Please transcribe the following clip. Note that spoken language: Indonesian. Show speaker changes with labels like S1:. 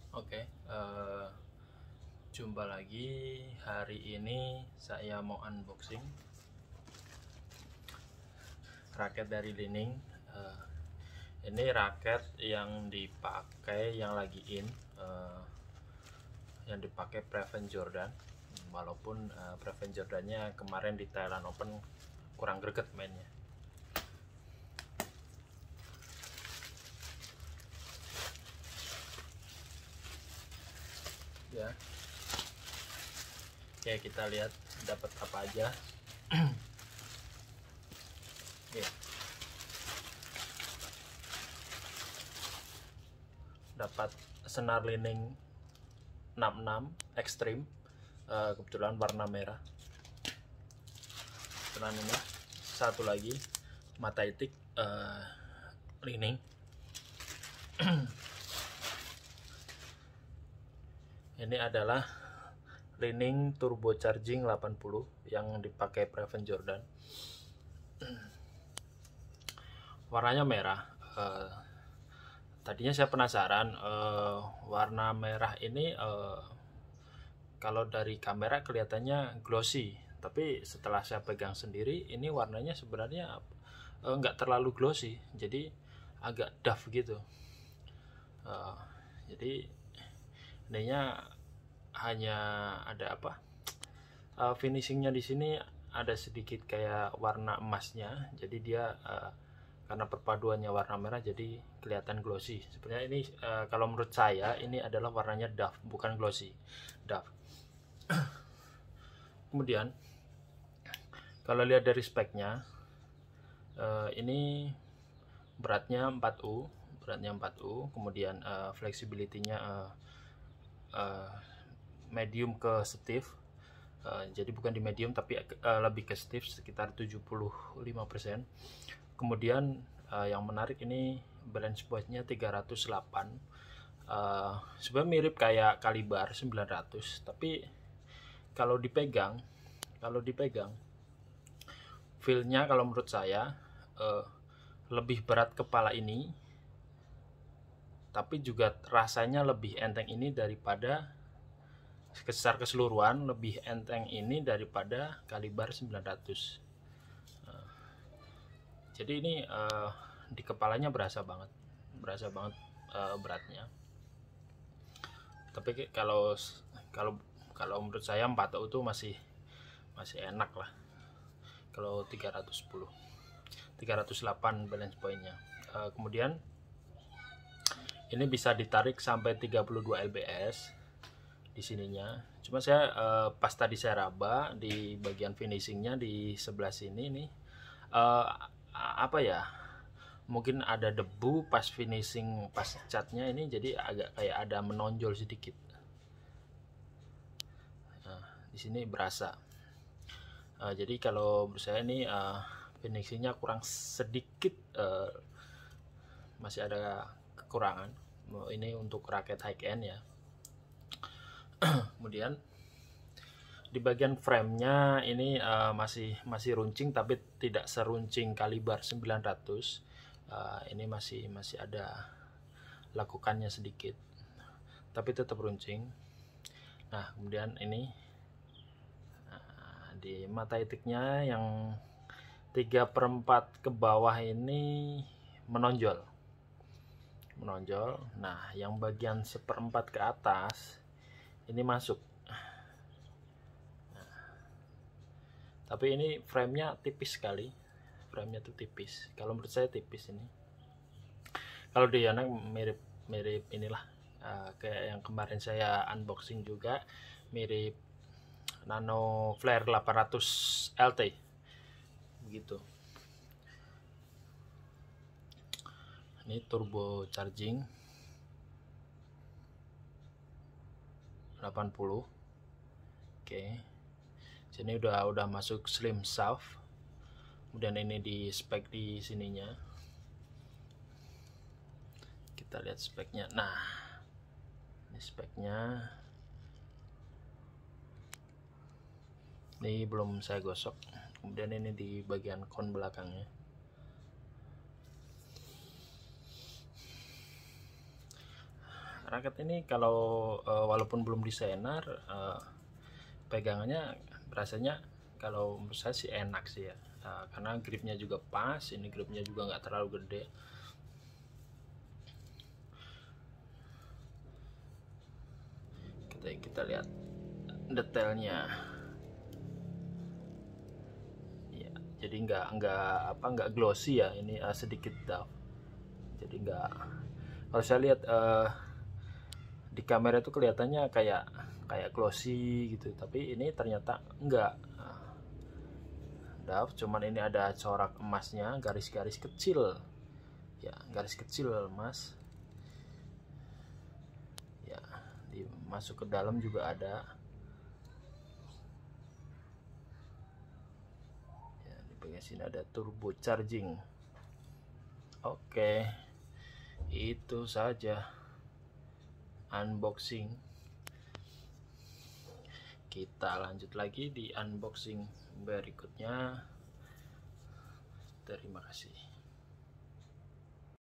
S1: Oke, jumpa lagi. Hari ini saya mau unboxing raket dari Li-Ning. Ini raket yang dipakai, yang lagi yang dipakai Preven Jordan. Walaupun Preven Jordannya kemarin di Thailand Open kurang greget mainnya. Ya, oke, kita lihat dapat apa aja. Oke. Dapat senar Li-Ning 66 Extreme, kebetulan warna merah. Dan ini satu lagi mata itik Li-Ning. Ini adalah Li-Ning Turbo Charging 80 yang dipakai Preven Jordan. Warnanya merah. Tadinya saya penasaran, warna merah ini kalau dari kamera kelihatannya glossy, tapi setelah saya pegang sendiri, ini warnanya sebenarnya nggak terlalu glossy, jadi agak doff gitu. Jadi ininya hanya ada apa? Finishingnya di sini ada sedikit kayak warna emasnya, jadi dia karena perpaduannya warna merah jadi kelihatan glossy. Sebenarnya ini kalau menurut saya ini adalah warnanya doff, bukan glossy, doff. Kemudian kalau lihat dari speknya, ini beratnya 4U, kemudian flexibility-nya medium ke stiff. Jadi bukan di medium tapi lebih ke stiff, sekitar 75%. Kemudian yang menarik ini balance point-nya 308. Sebenarnya mirip kayak kalibar 900, tapi kalau dipegang feel-nya kalau menurut saya lebih berat kepala ini, tapi juga rasanya lebih enteng ini daripada, secara keseluruhan lebih enteng ini daripada kalibar 900. Jadi ini di kepalanya berasa banget beratnya. Tapi kalau menurut saya 4U itu masih enak lah. Kalau 308 balance point-nya. Kemudian ini bisa ditarik sampai 32 lbs di sininya. Cuma saya pas tadi saya raba di bagian finishingnya di sebelah sini nih, apa ya, mungkin ada debu pas finishing, pas catnya ini, jadi agak kayak ada menonjol sedikit. Di sini berasa. Jadi kalau menurut saya ini finishingnya kurang sedikit, masih ada kekurangan. Ini untuk raket high end ya. Kemudian di bagian framenya ini masih runcing, tapi tidak seruncing kalibar 900. Ini masih ada lakukannya sedikit, tapi tetap runcing. Nah, kemudian ini di mata itiknya yang 3/4 ke bawah ini menonjol. Nah, yang bagian 1/4 ke atas ini masuk. Tapi ini framenya tipis sekali. Framenya tuh tipis. Kalau menurut saya tipis ini. Kalau di Yonex mirip inilah, kayak yang kemarin saya unboxing juga, mirip Nano Flare 800 LT begitu. Ini turbo charging 80. Oke. Sini udah masuk slim shaft. Kemudian ini di spek di sininya. Kita lihat speknya. Nah, ini speknya. Ini belum saya gosok. Kemudian ini di bagian kon belakangnya. raket ini kalau walaupun belum desainer, pegangannya rasanya kalau menurut saya sih enak sih ya, karena gripnya juga pas, ini gripnya juga nggak terlalu gede. Kita lihat detailnya ya, jadi nggak glossy ya, ini sedikit dull, jadi nggak, kalau saya lihat di kamera itu kelihatannya kayak glossy gitu, tapi ini ternyata enggak dull, cuman ini ada corak emasnya, garis-garis kecil ya, garis kecil emas ya, masuk ke dalam juga ada ya, di bagian sini ada turbo charging. Oke, itu saja unboxing. Kita lanjut lagi di unboxing berikutnya. Terima kasih.